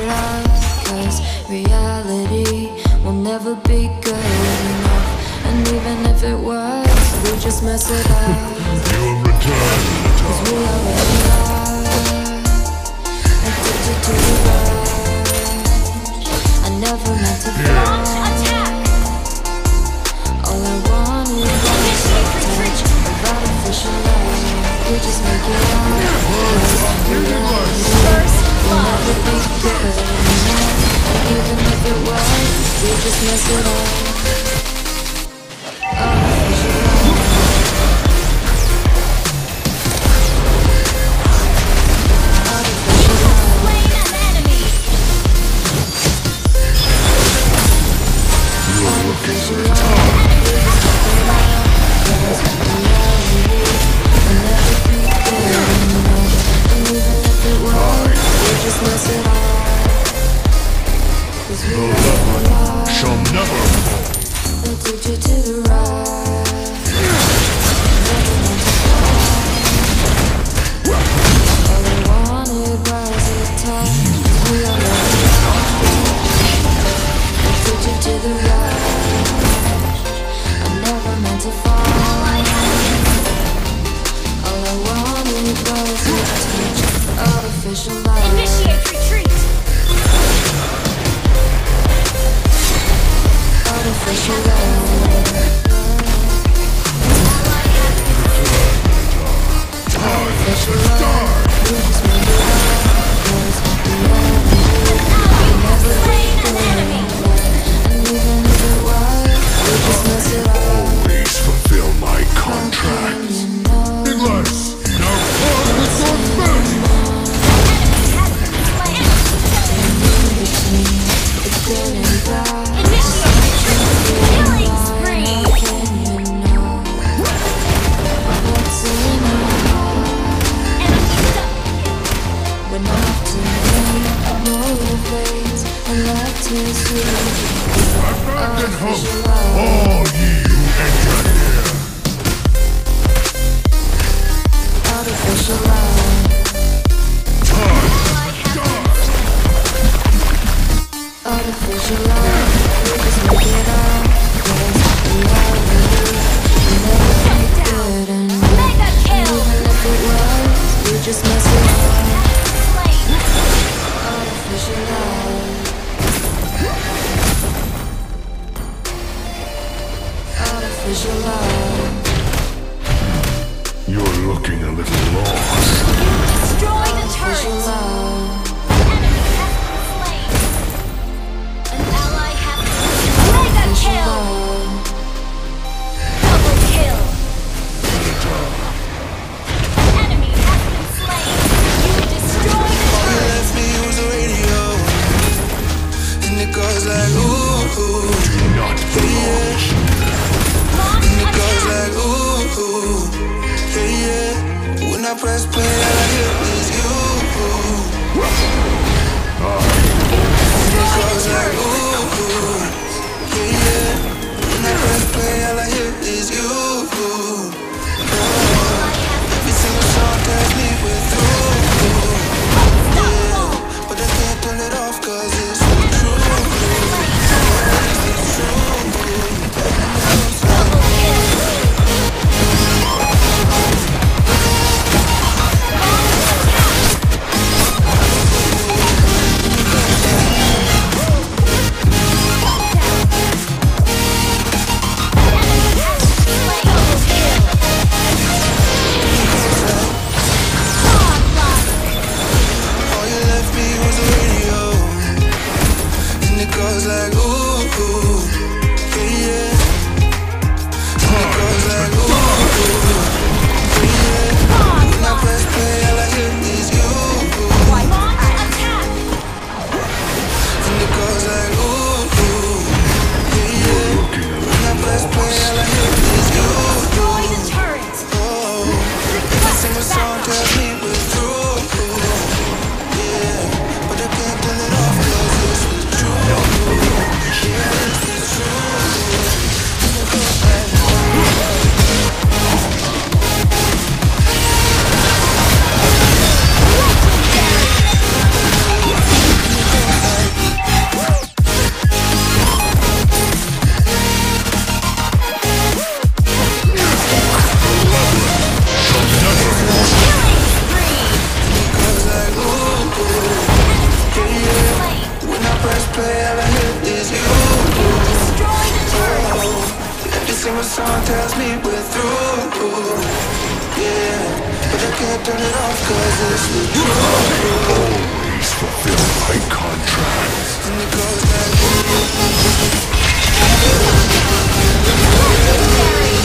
out, 'cause reality will never be good enough. And even if it was, we'll just mess it up. You'll return, 'Cause we already are addicted to the rush. I never meant to Launch attack! all I wanted was a touch of artificial love. We just make it up. First We'll blood! never be good enough. And even if it was, we just mess it up. Artificial love. Artificial love. Slain an enemy! you're looking Artificial for love. time. We just make it up. 'Cause reality will never be good enough. And even if it was, we just mess it up. 'Cause we already are Shall never fall. addicted to the rush. Never meant to fall. All I wanted was a touch. 'Cause we already are addicted to the rush. I never meant to fall. All I wanted was a touch. Artificial love. Initiate retreat! Artificial love. Artificial love. We just made it up. 'Cause reality will never be Slain an good enemy! enough. And even if it was, we just mess it up. Always fulfill my How contract. can you know? Nicholas, now fall with your fist! Enemy has been slain! Between the good and bad. Initiate retreat! Killing spree! How can you know what's in our heart? Enemy double When often motivates a life to sweet. Abandon hope, Artificial love. all ye who enter here. Artificial love. Time, Artificial love. We just make it up. 'Cause reality will never be good enough. Mega kill! Even if it was, we just mess it up. Slain! Artificial love. Artificial love. you're looking a little lost. Destroy the Artificial turret! love. Enemy has been slain! An ally has been Mega Artificial kill! love. Double kill! An enemy has been slain! You destroy the You turret! left me use the radio, and it goes like ooh, Do not belong. Launch it goes attack! like ooh, yeah, yeah. When I press play, all I hear is you. It goes like ooh, yeah, yeah. When I press play, all I hear is you. Every single song tells me we're through, Unstoppable! but I can't turn it off 'cause it's so true. It's true. Double kill! Yeah, but I can't turn it off cause it's the truth. Always fulfill my contract. And it goes like Legendary!